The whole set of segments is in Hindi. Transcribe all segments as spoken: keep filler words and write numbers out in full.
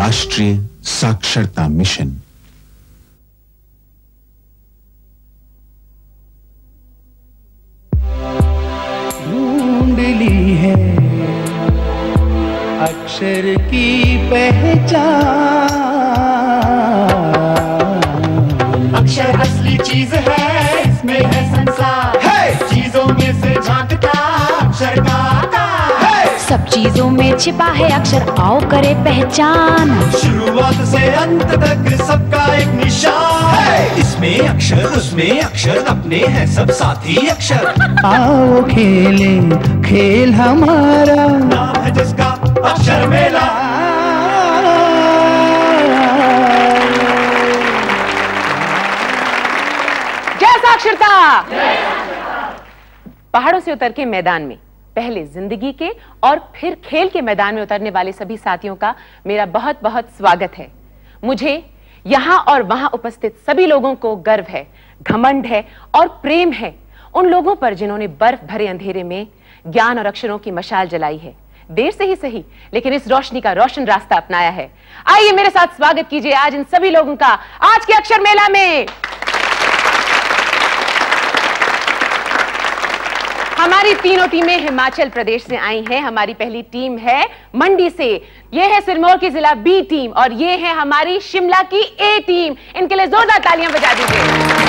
राष्ट्रीय साक्षरता मिशन। ढूंढ ली है अक्षर की पहचान। अक्षर असली चीज है, इसमें है संसार। hey! चीजों में से झांकता अक्षर का आकार। hey! सब चीजों में छिपा है अक्षर, आओ करे पहचान। शुरुआत से अंत तक सबका एक निशान। hey! इसमें अक्षर उसमें अक्षर, अपने हैं सब साथी अक्षर। आओ खेले खेल हमारा, नाम है जिसका अक्षर मेला। जय साक्षरता। पहाड़ों से उतर के मैदान में, पहले जिंदगी के और फिर खेल के मैदान में उतरने वाले सभी साथियों का मेरा बहुत बहुत स्वागत है। मुझे यहाँ और वहां उपस्थित सभी लोगों को गर्व है, घमंड है और प्रेम है उन लोगों पर जिन्होंने बर्फ भरे अंधेरे में ज्ञान और अक्षरों की मशाल जलाई है। देर से ही सही, लेकिन इस रोशनी का रोशन रास्ता अपनाया है। आइए मेरे साथ स्वागत कीजिए आज इन सभी लोगों का आज के अक्षर मेला में। हमारी तीनों टीमें हिमाचल प्रदेश से आई हैं। हमारी पहली टीम है मंडी से, ये है सिरमौर की जिला बी टीम और ये है हमारी शिमला की ए टीम। इनके लिए जोरदार तालियां बजा दीजिए।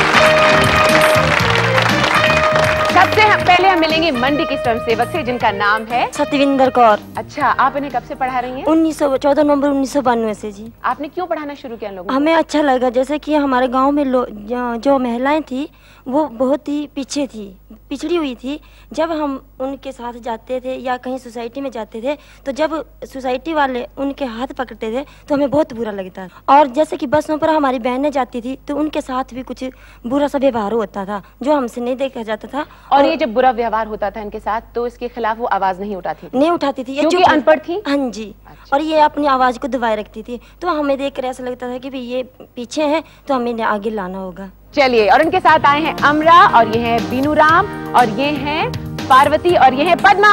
सबसे पहले हम मिलेंगे मंडी की स्वयंसेवक से जिनका नाम है सतविंदर कौर। अच्छा, आप इन्हें कब से पढ़ा रही हैं? उन्नीस सौ चौदह नवंबर उन्नीस सौ बानवे से जी। आपने क्यों पढ़ाना शुरू किया लोगों को? हमें अच्छा लगा, जैसे कि हमारे गांव में लो, जो महिलाएं थी वो बहुत ही पीछे थी, पिछड़ी हुई थी। जब हम उनके साथ जाते थे या कहीं सोसाइटी में जाते थे तो जब सोसाइटी वाले उनके हाथ पकड़ते थे तो हमें बहुत बुरा लगता था। और जैसे कि बसों पर हमारी बहनें जाती थी तो उनके साथ भी कुछ बुरा सा व्यवहार होता था जो हमसे नहीं देखा जाता था। और ये जब बुरा व्यवहार होता था इनके साथ तो इसके खिलाफ वो आवाज नहीं उठाती थी? नहीं उठाती थी, क्योंकि अनपढ़ थी। हाँ जी। अच्छा। और ये अपनी आवाज को दबाए रखती थी, तो हमें देखकर ऐसा लगता था कि भाई ये पीछे है तो हमें इन्हें आगे लाना होगा। चलिए, और इनके साथ आए हैं अमरा और ये है बीनू राम और ये हैं पार्वती और ये है पद्मा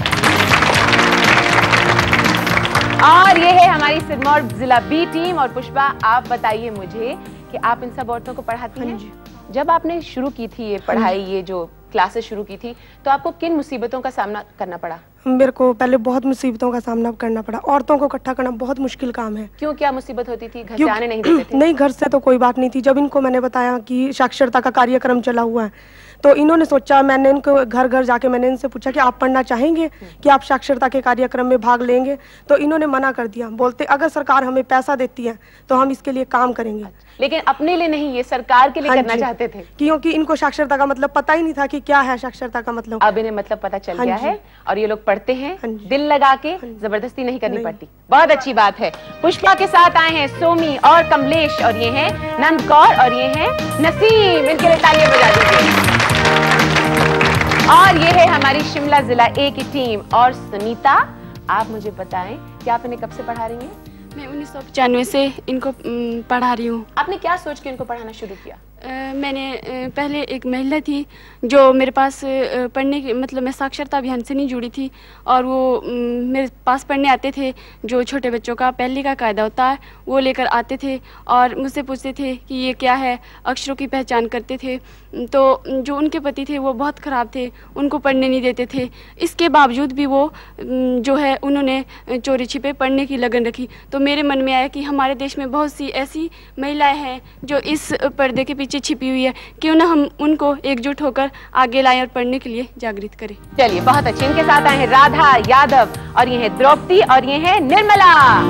और ये है हमारी सिरमौर जिला बी टीम। और पुष्पा, आप बताइए मुझे कि आप इन सब औरतों को पढ़ाती हैं? जब आपने शुरू की थी ये पढ़ाई, ये जो क्लासेस शुरू की थी, तो आपको किन मुसीबतों का सामना करना पड़ा? मेरे को पहले बहुत मुसीबतों का सामना करना पड़ा। औरतों को इकट्ठा करना बहुत मुश्किल काम है। क्यों, क्या मुसीबत होती थी? घर से आने नहीं देते थे? नहीं, घर से तो कोई बात नहीं थी। जब इनको मैंने बताया कि साक्षरता का कार्यक्रम चला हुआ है तो इन्होंने सोचा, मैंने इनको घर घर जाके मैंने इनसे पूछा कि आप पढ़ना चाहेंगे, कि आप साक्षरता के कार्यक्रम में भाग लेंगे? तो इन्होंने मना कर दिया, बोलते अगर सरकार हमें पैसा देती है तो हम इसके लिए काम करेंगे। लेकिन अपने लिए नहीं, ये सरकार के लिए हाँ करना चाहते थे, क्योंकि इनको साक्षरता का मतलब पता ही नहीं था कि क्या है साक्षरता का मतलब। अब इन्हें मतलब पता चल हाँ गया है और ये लोग पढ़ते हैं, दिल लगा के, जबरदस्ती नहीं करनी नहीं। पड़ती। बहुत अच्छी बात है। पुष्पा के साथ आए हैं सोमी और कमलेश और ये हैं नंद कौर और ये हैं नसीम। इनके लिए तालियां बजा दीजिए। और ये है हमारी शिमला जिला ए की टीम। और सुनीता, आप मुझे बताएं कि आप इन्हें कब से पढ़ा रही हैं? मैं उन्नीस सौ पचानवे से इनको पढ़ा रही हूँ। आपने क्या सोच के इनको पढ़ाना शुरू किया? आ, मैंने आ, पहले एक महिला थी जो मेरे पास आ, पढ़ने की मतलब मैं साक्षरता अभियान से नहीं जुड़ी थी और वो आ, मेरे पास पढ़ने आते थे। जो छोटे बच्चों का पहले का कायदा होता है वो लेकर आते थे और मुझसे पूछते थे कि ये क्या है, अक्षरों की पहचान करते थे। तो जो उनके पति थे वो बहुत ख़राब थे, उनको पढ़ने नहीं देते थे। इसके बावजूद भी वो जो है उन्होंने चोरी छिपे पढ़ने की लगन रखी। तो मेरे मन में आया कि हमारे देश में बहुत सी ऐसी महिलाएं हैं जो इस पर्दे के पीछे छिपी हुई है, क्यों ना हम उनको एकजुट होकर आगे लाएं और पढ़ने के लिए जागृत करें। चलिए, बहुत अच्छे। इनके साथ आए हैं राधा यादव और ये है द्रौपदी और ये है निर्मला।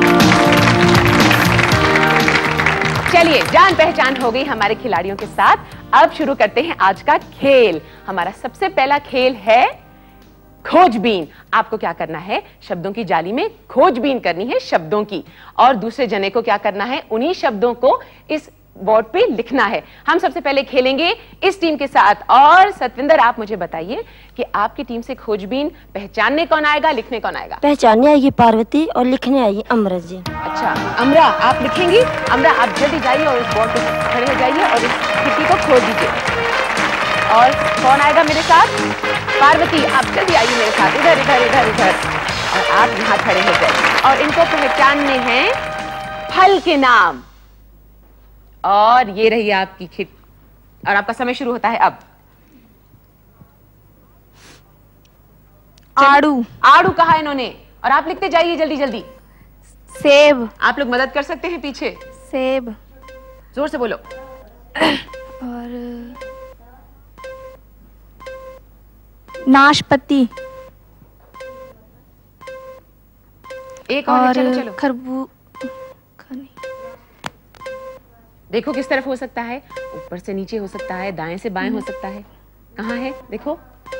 चलिए, जान पहचान हो गई हमारे खिलाड़ियों के साथ। अब शुरू करते हैं आज का खेल। हमारा सबसे पहला खेल है खोजबीन। आपको क्या करना है, शब्दों की जाली में खोजबीन करनी है शब्दों की, और दूसरे जने को क्या करना है, उन्हीं शब्दों को इस बोर्ड पे लिखना है। हम सबसे पहले खेलेंगे इस टीम के साथ। और सतविंदर, आप मुझे बताइए कि आपकी टीम से खोजबीन पहचानने कौन आएगा, लिखने कौन आएगा? पहचानने आएगी पार्वती और लिखने आएगी अमरा जी। अच्छा, अमरा आप लिखेंगी। अमरा, आप जल्दी जाइए और इस बोर्ड पे खड़े हो जाइए और इस चिट्ठी को खोज दीजिए। और कौन आएगा मेरे साथ? पार्वती, आप जल्दी आइए मेरे साथ। इधर इधर इधर इधर और आप यहाँ खड़े हो जाइए। और इनको पहचानने हैं फल के नाम। और ये रही आपकी खिट और आपका समय शुरू होता है अब। आड़ू। आड़ू कहा इन्होंने और आप लिखते जाइए जल्दी जल्दी। सेब। आप लोग मदद कर सकते हैं पीछे। सेब। जोर से बोलो। और नाशपाती। एक और, और चलो चलो। खरबू देखो किस तरफ हो सकता है, ऊपर से नीचे हो सकता है, दाएं से बाएं हो सकता है। कहाँ है देखो,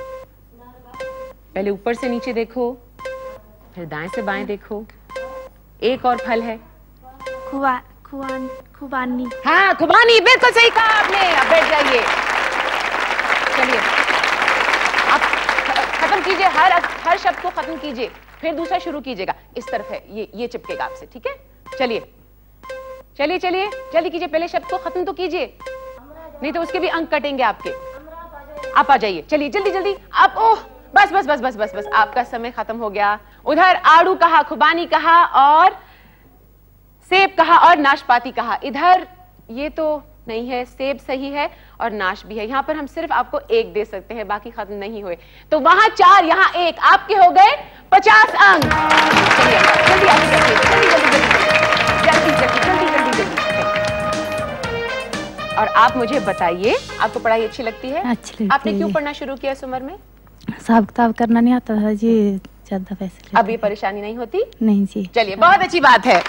पहले ऊपर से नीचे देखो, फिर दाएं से बाएं देखो। एक और फल है। खुआ खुआन खुबानी। हाँ खुबानी, बिल्कुल सही कहा आपने। अब बैठ जाइए। चलिए आप खत्म कीजिए, हर हर शब्द को खत्म कीजिए, फिर दूसरा शुरू कीजिएगा। इस तरफ है ये ये चिपकेगा आपसे, ठीक है। चलिए चलिए चलिए जल्दी कीजिए, पहले शब्द को खत्म तो कीजिए, नहीं तो उसके भी अंक कटेंगे आपके। आप आ जाइए, चलिए जल्दी जल्दी आप। ओह बस बस बस बस बस बस आपका समय खत्म हो गया। उधर आड़ू कहा, खुबानी कहा और सेब कहा और नाशपाती कहा। इधर ये तो नहीं है, सेब सही है और नाश भी है। यहाँ पर हम सिर्फ आपको एक दे सकते हैं, बाकी खत्म नहीं हुए। तो वहां चार, यहाँ एक, आपके हो गए पचास अंक। चलिए जल्दी आगे बढ़िए, जल्दी जल्दी जल्दी जल्दी जल्दी जल्दी जल्दी जल्दी। और आप मुझे बताइए, आपको पढ़ाई अच्छी लगती है? अच्छी लगती आपने क्यों है। पढ़ना शुरू किया इस उम्र में? हिसाब किताब करना नहीं आता था जी, ज्यादा पैसे लेते अब ये परेशानी नहीं होती? नहीं जी। चलिए बहुत अच्छी बात है।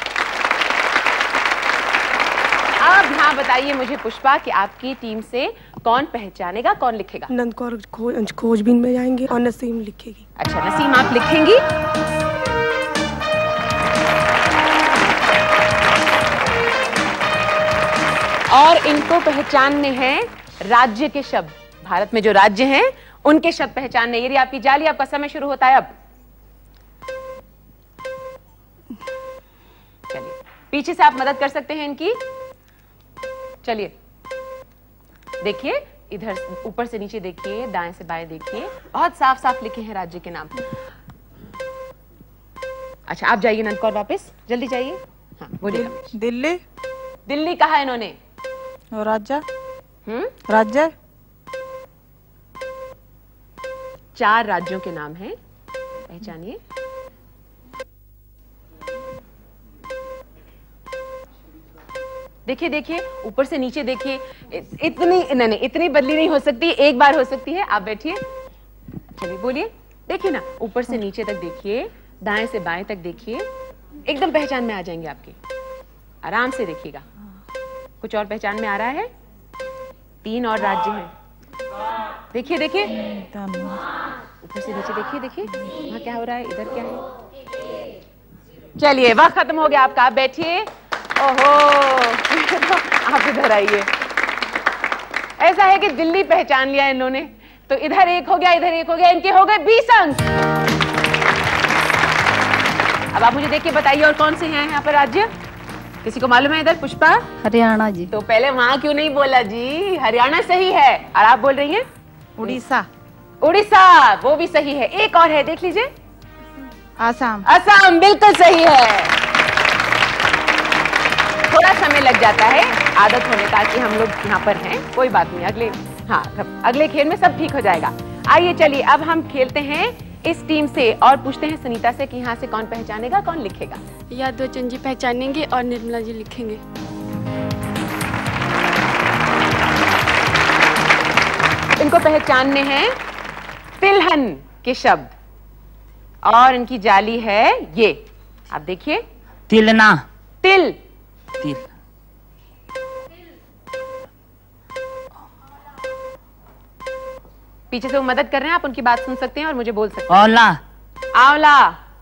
अब यहाँ बताइए मुझे पुष्पा कि आपकी टीम से कौन पहचानेगा, कौन लिखेगा? नंदकौर खोज खोजबीन में जाएंगे और नसीम लिखेगी। अच्छा नसीम आप लिखेंगी। और इनको पहचानने हैं राज्य के शब्द, भारत में जो राज्य हैं उनके शब्द पहचानने। ये रही आपकी जाली, आपका समय शुरू होता है अब। चलिए पीछे से आप मदद कर सकते हैं इनकी। चलिए देखिए, इधर ऊपर से नीचे देखिए, दाएं से बाएं देखिए, बहुत साफ साफ लिखे हैं राज्य के नाम। अच्छा आप जाइए नंदकौर वापस, जल्दी जाइए। हाँ बोलिए। दिल्ली। दिल्ली कहा इन्होंने। राज्य। हम्म राज्य। चार राज्यों के नाम हैं, पहचानिए। देखिए देखिए ऊपर से नीचे देखिए, इतनी नहीं नहीं इतनी बदली नहीं हो सकती, एक बार हो सकती है। आप बैठिए, चलिए बोलिए। देखिए ना, ऊपर से नीचे तक देखिए, दाएं से बाएं तक देखिए, एकदम पहचान में आ जाएंगे आपके। आराम से देखिएगा। कुछ और पहचान में आ रहा है? तीन और राज्य हैं, देखिए देखिए, ऊपर से नीचे देखिए देखिए, वहां क्या हो रहा है, इधर क्या है। चलिए वक्त खत्म हो गया आपका, आप बैठिए। ओहो आप इधर आइए। ऐसा है कि दिल्ली पहचान लिया इन्होंने, तो इधर एक हो गया, इधर एक हो गया, इनके हो गए बीस अंक। अब आप मुझे देख के बताइए और कौन से हैं यहाँ पर राज्य, किसी को मालूम है? इधर पुष्पा। हरियाणा जी। तो पहले वहां क्यों नहीं बोला जी? हरियाणा सही है। और आप बोल रही हैं उड़ीसा। उड़ीसा, वो भी सही है। एक और है, देख लीजिए। आसाम। असम, बिल्कुल सही है। थोड़ा समय लग जाता है आदत होने का कि हम लोग यहाँ पर हैं, कोई बात नहीं, अगले हाँ अगले खेल में सब ठीक हो जाएगा। आइए चलिए अब हम खेलते हैं इस टीम से और पूछते हैं सुनीता से कि यहाँ से कौन पहचानेगा, कौन लिखेगा। यादवचंद जी पहचानेंगे और निर्मला जी लिखेंगे। इनको पहचानने हैं तिलहन के शब्द और इनकी जाली है ये, आप देखिए। तिलना। तिल। तिल। पीछे से वो मदद कर रहे हैं, आप उनकी बात सुन सकते हैं और मुझे बोल सकते हैं। आंवला। आंवला।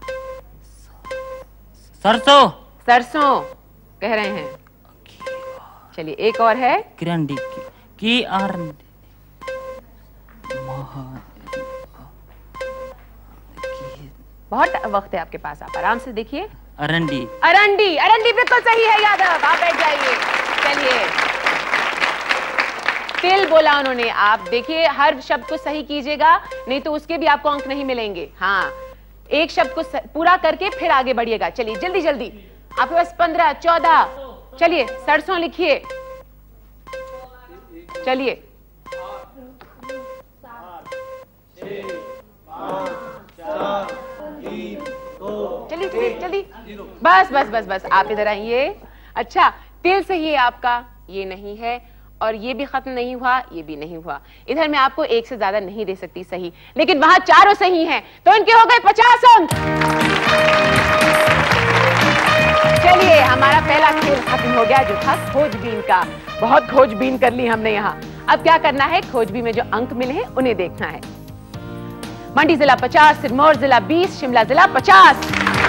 सरसों। सरसों कह रहे हैं। चलिए एक और है। किरंडी की आर बहुत वक्त है आपके पास, आप आराम से देखिए। अरंडी। अरंडी, अरंडी बिल्कुल सही है यादव, आप बैठ जाइए। चलिए तिल बोला उन्होंने, आप देखिए हर शब्द को सही कीजिएगा, नहीं तो उसके भी आपको अंक नहीं मिलेंगे। हाँ एक शब्द को पूरा करके फिर आगे बढ़िएगा। चलिए जल्दी जल्दी, आपके पास पंद्रह, चौदह, चलिए सरसों लिखिए। चलिए चलिए चलिए चलिए, बस बस बस बस आप इधर आइए। अच्छा, तिल सही है आपका, ये नहीं है, और ये भी खत्म नहीं हुआ, ये भी नहीं हुआ। इधर मैं आपको एक से ज्यादा नहीं दे सकती सही, लेकिन वहां चारों सही हैं, तो इनके हो गए पचास अंक। चलिए, हमारा पहला खेल खत्म हो गया, जो था खोजबीन का। बहुत खोजबीन कर ली हमने यहाँ। अब क्या करना है, खोजबीन में जो अंक मिले हैं उन्हें देखना है। मंडी जिला पचास, सिरमौर जिला बीस, शिमला जिला पचास।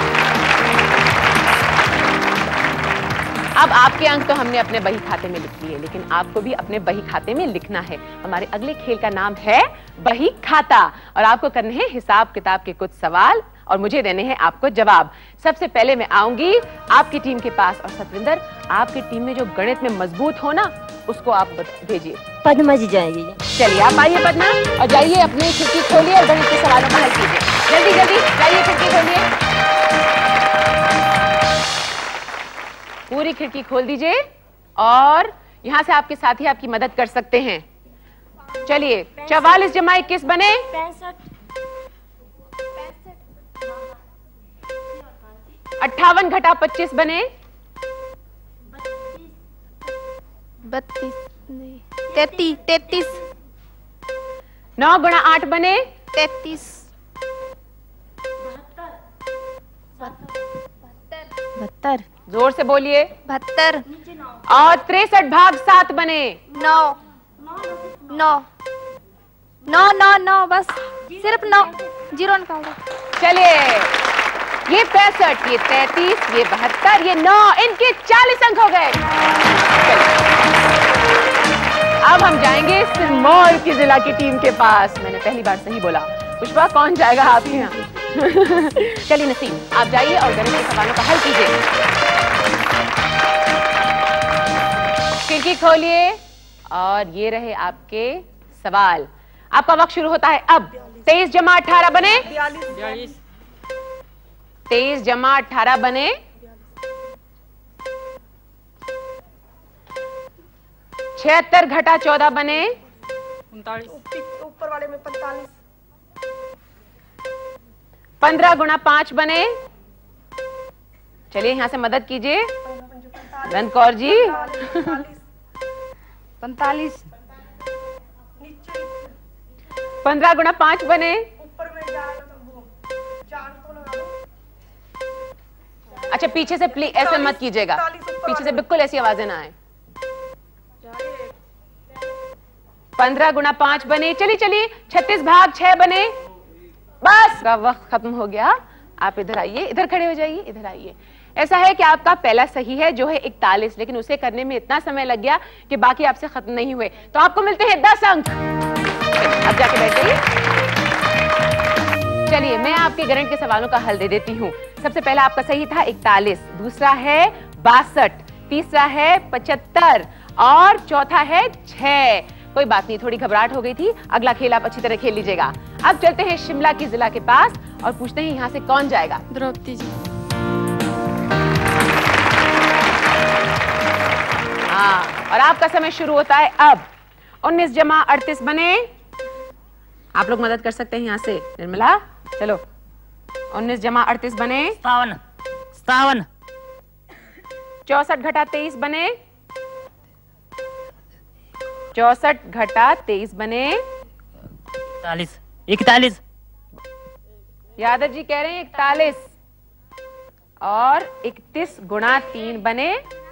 अब आपके अंक तो हमने अपने बही खाते में लिख लिए, लेकिन आपको भी अपने बही खाते में लिखना है। हमारे अगले खेल का नाम है बही खाता, और आपको करने हैं हिसाब किताब के कुछ सवाल और मुझे देने हैं आपको जवाब। सबसे पहले मैं आऊंगी आपकी टीम के पास, और सतविंदर, आपकी टीम में जो गणित में मजबूत हो ना, उसको आप भेजिए। पद्मा जी जाएगी। चलिए आप आइए पद्मा, और जाइए अपनी खिड़की खोलिए और गणित के सवालों का हल कीजिए। जल्दी जल्दी जाइए, खिड़की खोलिए, पूरी खिड़की खोल दीजिए, और यहाँ से आपके साथी आपकी मदद कर सकते हैं। चलिए, चवालीस जमा इक्कीस बने अट्ठावन घटा पच्चीस बने बत्तीस नहीं तैतीस तैतीस। नौ गुणा आठ बने तैतीस। बहत्तर। जोर से बोलिए। बहत्तर। और तिरसठ भाग सात बने नौ नौ नौ नौ नौ, बस सिर्फ नौ, जीरो निकाल दो। चलिए, ये पैंसठ, ये तैतीस, ये बहत्तर, ये नौ, इनके चालीस अंक हो गए। अब हम जाएंगे सिरमौर की जिला की टीम के पास। मैंने पहली बार सही बोला। पुष्पा, कौन जाएगा आपके यहाँ? चलिए नसीब, आप जाइए और गणित के सवालों का हल कीजिए। खिड़की खोलिए, और ये रहे आपके सवाल। आपका वक्त शुरू होता है अब। तेईस जमा अठारह बने तेईस जमा अठारह बने छिहत्तर घटा चौदह बने ऊपर वाले में पैंतालीस। पंद्रह गुणा पांच बने। चलिए यहाँ से मदद कीजिए नंद कौर जी। पैंतालीस। पंद्रह गुणा पांच बने। अच्छा, पीछे से प्लीज ऐसे मत कीजिएगा, पीछे से बिल्कुल ऐसी आवाजें ना आए। पंद्रह गुणा पांच बने। चलिए चलिए, छत्तीस भाग छह बने। बस का वक्त खत्म हो गया। आप इधर आइए, इधर खड़े हो जाइए, इधर आइए। ऐसा है कि आपका पहला सही है जो है इकतालीस, लेकिन उसे करने में इतना समय लग गया कि बाकी आपसे खत्म नहीं हुए, तो आपको मिलते हैं दस अंक। अब जाके बैठ जाइए। चलिए, मैं आपके गणित के सवालों का हल दे देती हूँ। सबसे पहला आपका सही था इकतालीस, दूसरा है बासठ, तीसरा है पचहत्तर, और चौथा है छह। कोई बात नहीं, थोड़ी घबराहट हो गई थी। अगला खेल आप अच्छी तरह खेल लीजिएगा। अब चलते हैं शिमला की जिला के पास और पूछते हैं यहाँ से कौन जाएगा। द्रौपदी जी। हाँ, और आपका समय शुरू होता है अब। उन्नीस जमा अड़तीस बने। आप लोग मदद कर सकते हैं यहाँ से। निर्मला, चलो। उन्नीस जमा अड़तीस बने सतावन। सतावन। चौसठ घटा तेईस बने। चौसठ घटा तेईस बने इकतालीस। इकतालीस। यादव जी कह रहे हैं इकतालीस, और इकतीस गुणा तीन बने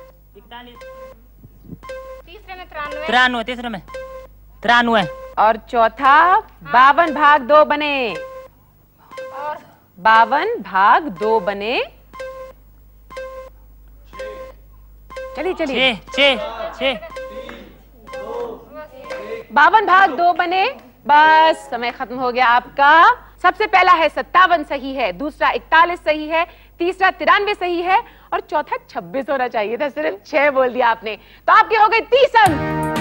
तीसरे में तिरानवे। तिरानवे। तीसरे में तिरानवे, और चौथा बावन भाग दो बने। बावन भाग दो बने। चलिए चलिए, छः छः छः बावन भाग दो बने। बस समय खत्म हो गया आपका। सबसे पहला है सत्तावन सही है, दूसरा इकतालीस सही है, तीसरा तिरानवे सही है, और चौथा छब्बीस होना चाहिए था, सिर्फ छह बोल दिया आपने, तो आपके हो गए तीस अंक।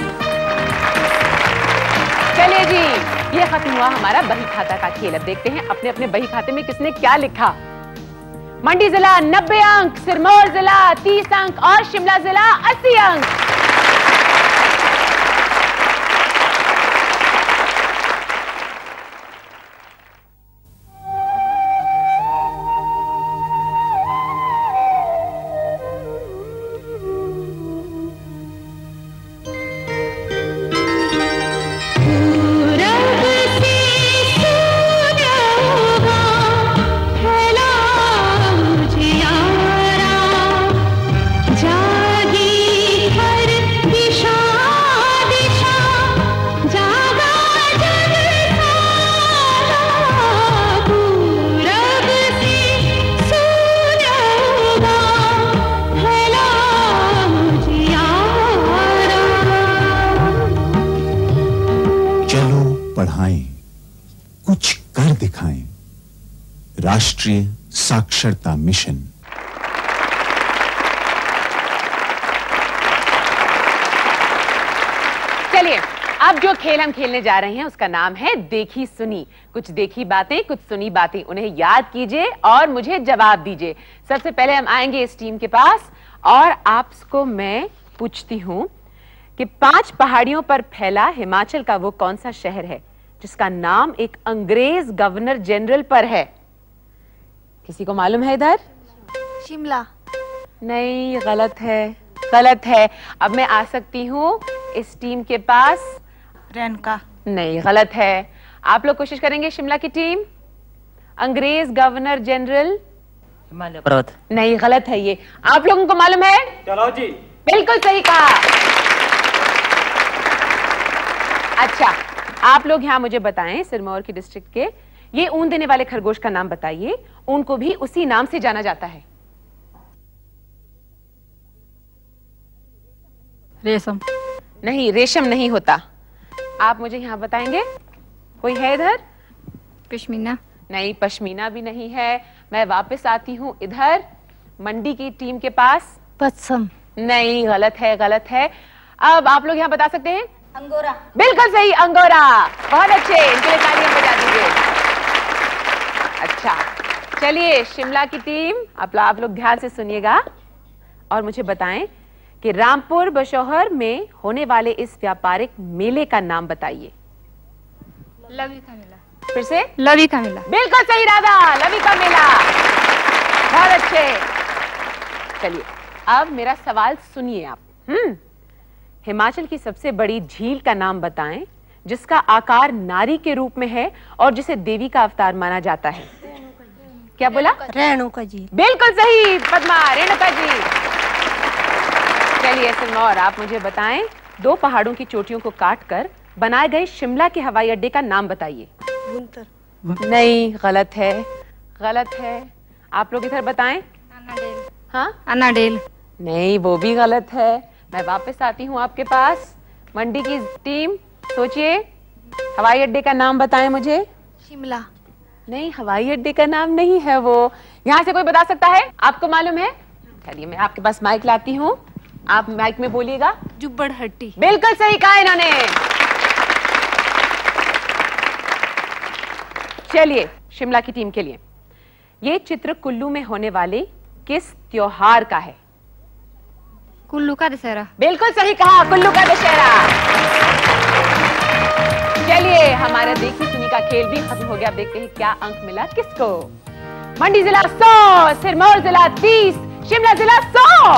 चलिए जी, ये खत्म हुआ हमारा बही खाता का खेल। अब देखते हैं अपने अपने बही खाते में किसने क्या लिखा। मंडी जिला नब्बे अंक, सिरमौर जिला तीस अंक और शिमला जिला अस्सी अंक। कुछ कर दिखाएं। राष्ट्रीय साक्षरता मिशन। चलिए, अब जो खेल हम खेलने जा रहे हैं उसका नाम है देखी सुनी। कुछ देखी बातें, कुछ सुनी बातें, उन्हें याद कीजिए और मुझे जवाब दीजिए। सबसे पहले हम आएंगे इस टीम के पास और आपको मैं पूछती हूं कि पांच पहाड़ियों पर फैला हिमाचल का वो कौन सा शहर है जिसका नाम एक अंग्रेज गवर्नर जनरल पर है? किसी को मालूम है इधर? शिमला। नहीं, गलत है, गलत है। अब मैं आ सकती हूँ इस टीम के पास। रेणुका। नहीं, गलत है। आप लोग कोशिश करेंगे शिमला की टीम। अंग्रेज गवर्नर जनरल। हिमालय पर्वत। नहीं, गलत है ये। आप लोगों को मालूम है? चलो जी। बिल्कुल सही कहा। अच्छा, आप लोग यहाँ मुझे बताएं, सिरमौर की डिस्ट्रिक्ट के ये ऊन देने वाले खरगोश का नाम बताइए। ऊन को भी उसी नाम से जाना जाता है। रेशम। नहीं, रेशम नहीं होता। आप मुझे यहाँ बताएंगे? कोई है इधर? पश्मीना। नहीं, पश्मीना भी नहीं है। मैं वापस आती हूँ इधर मंडी की टीम के पास। पश्म। नहीं, गलत है, गलत है। अब आप लोग यहाँ बता सकते हैं? अंगोरा। बिल्कुल सही, अंगोरा। बहुत अच्छे, इनके लिए तालियां बजा दीजिए। अच्छा, चलिए शिमला की टीम, आप, आप लोग ध्यान से सुनिएगा और मुझे बताएं कि रामपुर बशौहर में होने वाले इस व्यापारिक मेले का नाम बताइए। लवी का मेला। फिर से? लवी का मेला। बिल्कुल सही राधा, लवी का मेला। बहुत अच्छे। चलिए, अब मेरा सवाल सुनिए आप। हम्म हिमाचल की सबसे बड़ी झील का नाम बताएं जिसका आकार नारी के रूप में है और जिसे देवी का अवतार माना जाता है। क्या बोला? रेणुका जी। बिल्कुल सही पद्मा, रेणुका जी। चलिए सिरमौर, आप मुझे बताएं, दो पहाड़ों की चोटियों को काटकर बनाए गए शिमला के हवाई अड्डे का नाम बताइए। नहीं, गलत है, गलत है। आप लोग इधर बताएं। अनाडेल। हाँ, अनाडेल। नहीं, वो भी गलत है। मैं वापस आती हूँ आपके पास। मंडी की टीम, सोचिए, हवाई अड्डे का नाम बताएं मुझे। शिमला। नहीं, हवाई अड्डे का नाम नहीं है वो। यहाँ से कोई बता सकता है? आपको मालूम है? चलिए, मैं आपके पास माइक लाती हूँ, आप माइक में बोलिएगा। जुब्बड़ हट्टी। बिल्कुल सही कहा इन्होंने। चलिए शिमला की टीम के लिए, ये चित्र कुल्लू में होने वाले किस त्योहार का है? कुल्लू का दशहरा। बिल्कुल सही कहा, कुल्लू का दशहरा। चलिए, हमारा देखी सुनी का खेल भी खत्म हो गया। अब देखते हैं क्या अंक मिला किसको। मंडी जिला सौ, सिरमौर जिला तीस, शिमला जिला सौ।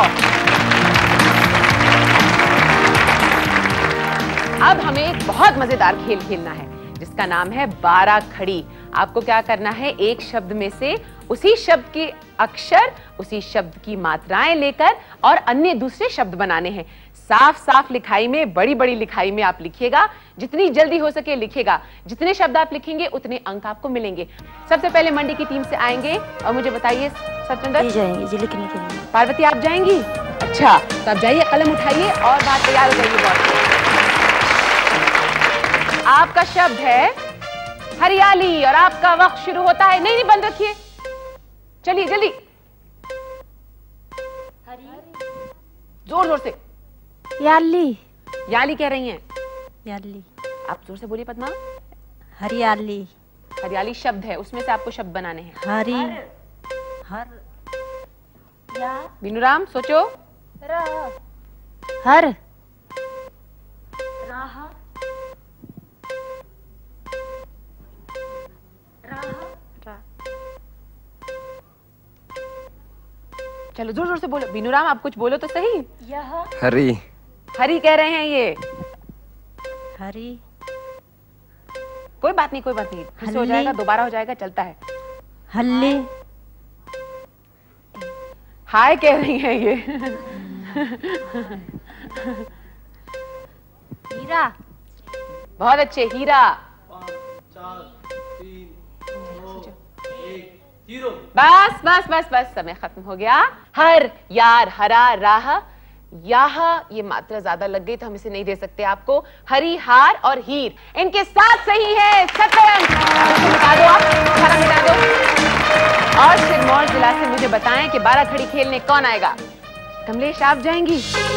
अब हमें एक बहुत मजेदार खेल खेलना है जिसका नाम है बारह खड़ी। आपको क्या करना है, एक शब्द में से उसी शब्द के अक्षर, उसी शब्द की मात्राएं लेकर और अन्य दूसरे शब्द बनाने हैं। साफ साफ लिखाई में, बड़ी बड़ी लिखाई में आप लिखिएगा, जितनी जल्दी हो सके लिखिएगा। जितने शब्द आप लिखेंगे उतने अंक आपको मिलेंगे। सबसे पहले मंडी की टीम से आएंगे और मुझे बताइए सत्येंद्र। जाएंगे जी लिखने के लिए। पार्वती, आप जाएंगी? अच्छा, तो आप जाइए, कलम उठाइए और बात तैयार हो जाइए। बहुत आपका शब्द है हरियाली और आपका वक्त शुरू होता है। नहीं नहीं, बंद रखिए, चलिए जल्दी, जोर जोर से। याली। याली कह रही हैं? याली। आप जोर से बोलिए पद्मा। हरियाली। हरियाली शब्द है, उसमें से आपको शब्द बनाने हैं। हरी। हर। बीनूराम सोचो। हर। राहा। चलो जोर जोर से बोलो। बीनूराम आप कुछ बोलो तो सही। यह। हरी। हरी कह रहे हैं ये। हरी। कोई बात नहीं, कोई बात नहीं, फिर से हो जाएगा, दोबारा हो जाएगा, चलता है। हल्ले। हाय कह रही हैं ये। हीरा। बहुत अच्छे, हीरा। बस बस बस बस समय खत्म हो गया। हर, यार, हरा, राह, याह, ये मात्रा ज्यादा लग गई तो हम इसे नहीं दे सकते आपको। हरी, हार और हीर, इनके साथ सही है। सत्तर अंक मिटा दो, आप अठारह मिटा दो। और सिरमौर जिला से मुझे बताएं कि बारह खड़ी खेलने कौन आएगा। कमलेश आप जाएंगी।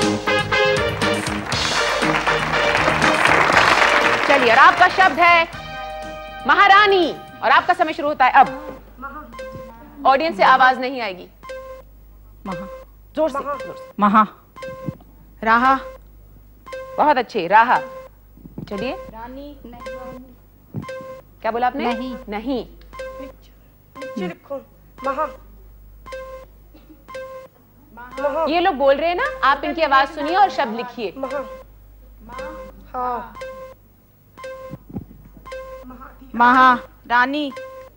चलिए, और आपका शब्द है महारानी, और आपका समय शुरू होता है अब। ऑडियंस से आवाज नहीं आएगी। महा। जोर से, जोर से। महा। राहा। बहुत अच्छे, राहा। चलिए। रानी। क्या बोला आपने? नहीं। नहीं। नीचे लिखो। महा। ये लोग बोल रहे हैं ना, आप इनकी आवाज सुनिए और शब्द लिखिए। महा। हाँ। महा। रानी।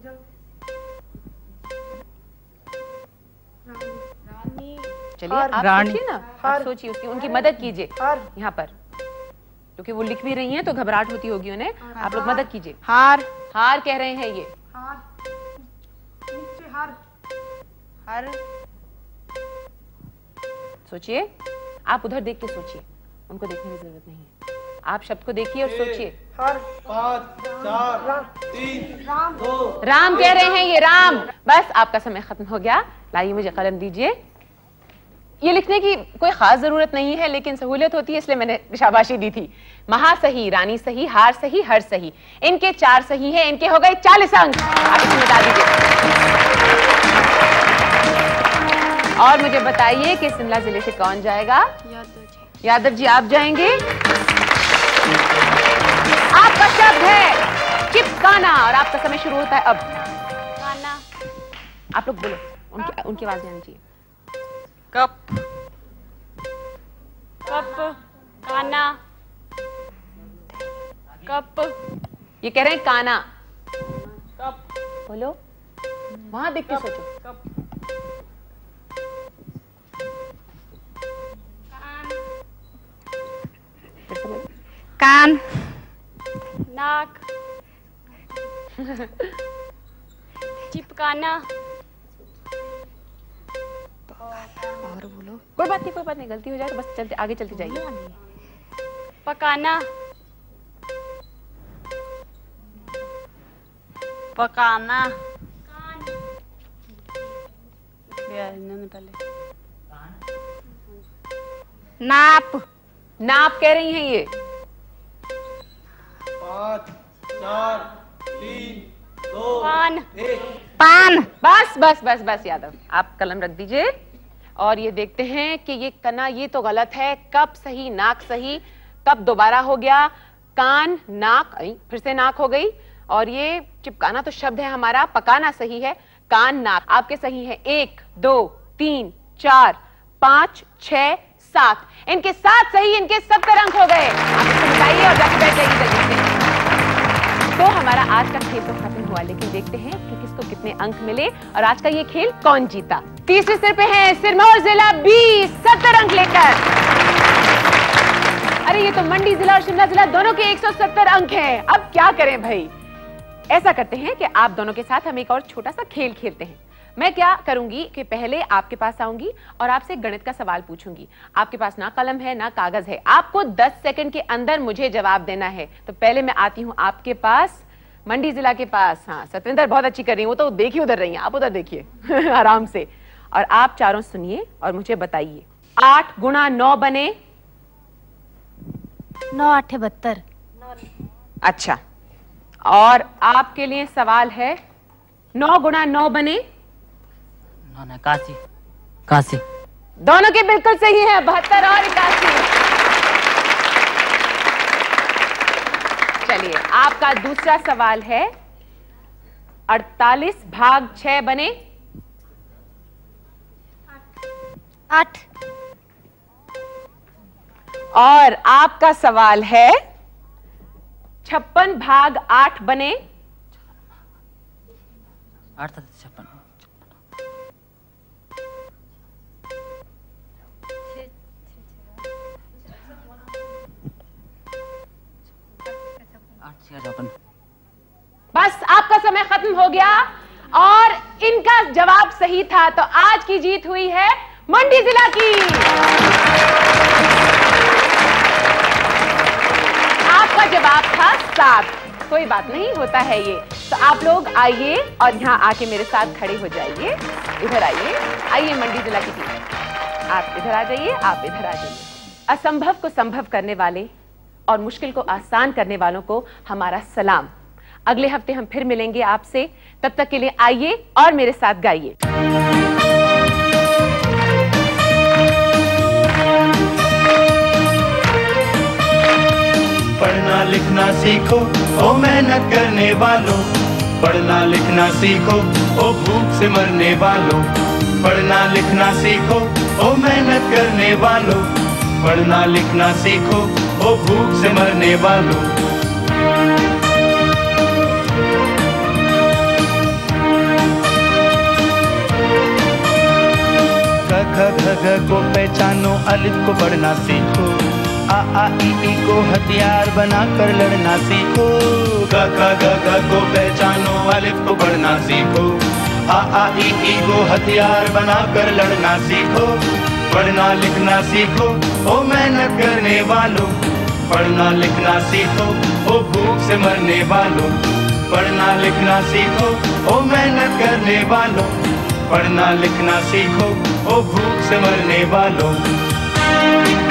चलिए, आप सोचिए ना, आप सोचिए, उसकी उनकी मदद कीजिए यहाँ पर, क्योंकि वो लिख भी रही हैं तो घबराहट होती होगी उन्हें। आप लोग मदद कीजिए। हार। हार कह रहे हैं ये। हार। हर। सोचिए, आप उधर देख के सोचिए, उनको देखने की जरूरत नहीं है। आप शब्द को देखिए और सोचिए। पाँच, चार, तीन, दो। राम कह रहे हैं ये, राम। बस आपका समय खत्म हो गया। लाइए मुझे कलम दीजिए। ये लिखने की कोई खास जरूरत नहीं है, लेकिन सहूलियत होती है इसलिए मैंने शाबाशी दी थी। महा सही, रानी सही, हार सही, हर सही, इनके चार सही हैं, इनके हो गए चालीस अंक। आप इसे बता दीजिए। और मुझे बताइए कि शिमला जिले से कौन जाएगा? यादव जी आप जाएंगे। आपका शब्द है चिपकाना, और आपका समय शुरू होता है अब। काना। आप लोग बोलो, उनकी उनकी आवाज आनी चाहिए। कप। कप। काना। कप। ये कह रहे हैं काना। कप। बोलो, वहां देख के सोचो। कप। कान। नाक। चिपकाना। और बोलो। कोई बात नहीं, कोई बात नहीं, गलती हो जाए तो बस चलते आगे चलते जाइए। पकाना। पकाना। पहले नाप। नाप कह रही हैं ये। पाँच, चार, तीन, दो, पान। एक। पान। बस बस बस बस यादव, आप कलम रख दीजिए। और ये देखते हैं कि ये कना, ये तो गलत है। कब सही, नाक सही, कब दोबारा हो गया। कान, नाक, फिर से नाक हो गई। और ये चिपकाना तो शब्द है हमारा, पकाना सही है। कान, नाक आपके सही है। एक, दो, तीन, चार, पांच, छह, सात, इनके सात सही, इनके सत्तर अंक हो गए। आप इसको बताइए और जाके बैठ जाइए जल्दी से। तो हमारा आज का खेल तो खत्म हुआ, लेकिन देखते हैं कि किसको कितने अंक मिले और आज का ये खेल कौन जीता। तीसरे सिर पे है सिरमौर जिला बीस, सत्तर अंक लेकर। अरे ये तो मंडी जिला और शिमला जिला दोनों के एक सौ सत्तर अंक हैं। अब क्या करें भाई? ऐसा करते हैं कि आप दोनों के साथ हम एक और छोटा सा खेल खेलते हैं। मैं क्या करूंगी कि पहले आपके पास आऊंगी और आपसे गणित का सवाल पूछूंगी। आपके पास ना कलम है ना कागज है, आपको दस सेकंड के अंदर मुझे जवाब देना है। तो पहले मैं आती हूं आपके पास, मंडी जिला के पास। हाँ, सतविंदर बहुत अच्छी कर रही है, वो तो देखिए उधर रही हैं, आप उधर देखिए आराम से। और आप चारों सुनिए और मुझे बताइए, आठ गुणा नौ बने? नौ आठ बहत्तर। अच्छा, और आपके लिए सवाल है, नौ गुणा नौ बने? नौ नकासी। इक्यासी। दोनों के बिल्कुल सही है, बहत्तर और इक्यासी। चलिए, आपका दूसरा सवाल है, अड़तालीस भाग छह बने आठ। और आपका सवाल है, छप्पन भाग आठ बने आठ छप्पन। बस आपका समय खत्म हो गया और इनका जवाब सही था, तो आज की जीत हुई है मंडी जिला की। आपका जवाब था सात। कोई बात नहीं, होता है ये। तो आप लोग आइए और यहाँ आके मेरे साथ खड़े हो जाइए। इधर आइए, आइए मंडी जिला की टीम, आप इधर आ जाइए, आप इधर आ जाइए। असंभव को संभव करने वाले और मुश्किल को आसान करने वालों को हमारा सलाम। अगले हफ्ते हम फिर मिलेंगे आपसे, तब तक के लिए आइए और मेरे साथ गाइए। पढ़ना लिखना सीखो ओ मेहनत करने वालों, पढ़ना लिखना सीखो ओ भूख से मरने वालों, पढ़ना लिखना सीखो ओ मेहनत करने वालों, पढ़ना लिखना सीखो ओ भूख से मरने वालों। ख ख ग घ को पहचानो, अलिफ को पढ़ना सीखो, आ आ ई ई को हथियार बनाकर लड़ना सीखो। ग ख ग घ को पहचानो, अलिफ को पढ़ना सीखो, आ आ ई ई को हथियार बनाकर लड़ना सीखो। पढ़ना लिखना सीखो ओ मेहनत करने वालों, पढ़ना लिखना सीखो ओ भूख से मरने वालों, पढ़ना लिखना सीखो ओ मेहनत करने वालों, पढ़ना लिखना सीखो ओ भूख से मरने वालों।